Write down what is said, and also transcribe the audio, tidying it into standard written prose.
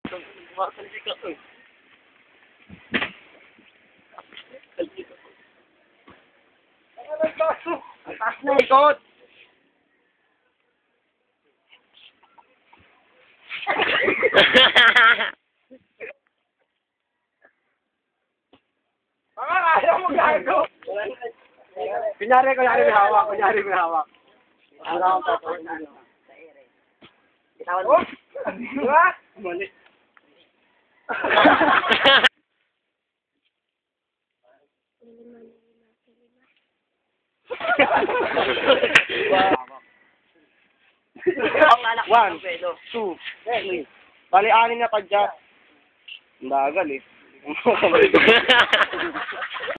Kumakalsi ka, eh. Kalsi ka. Ang taas na ikot! Ayaw mo gago! Kunyari may hawak. Wala akong papasin. Oh! Diba? Mali. One, two, three. Bali, 6 na padyak. Ang bagal eh.